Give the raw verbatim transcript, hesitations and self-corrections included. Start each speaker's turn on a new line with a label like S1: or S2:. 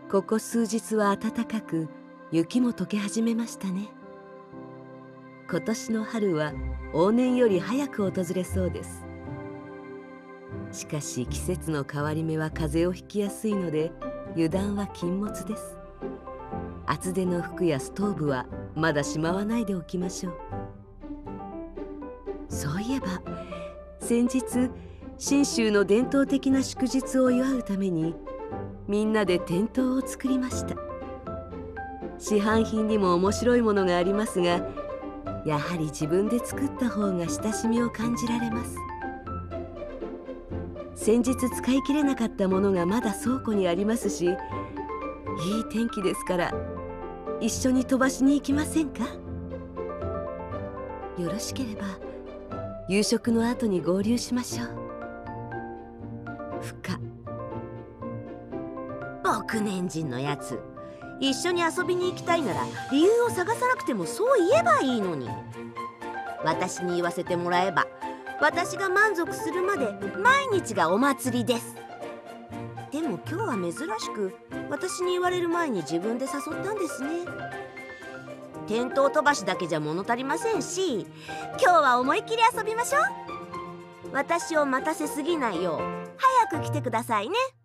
S1: ここ数日は暖かく、雪も溶け始めましたね。今年の春は往年より早く訪れそうです。しかし季節の変わり目は風邪をひきやすいので、油断は禁物です。厚手の服やストーブはまだしまわないでおきましょう。そういえば先日、信州の伝統的な祝日を祝うためにみんなで店頭を作りました。市販品にも面白いものがありますが、やはり自分で作った方が親しみを感じられます。先日使い切れなかったものがまだ倉庫にありますし、いい天気ですから一緒に飛ばしに行きませんか？よろしければ夕食の後に合流しましょう。ふか。
S2: 僕年人のやつ、一緒に遊びに行きたいなら理由を探さなくてもそう言えばいいのに。私に言わせてもらえば、私が満足するまで毎日がお祭りです。でも今日は珍しく私に言われる前に自分で誘ったんですね。店頭飛ばしだけじゃ物足りませんし、今日は思いっきり遊びましょう。私を待たせすぎないよう早く来てくださいね。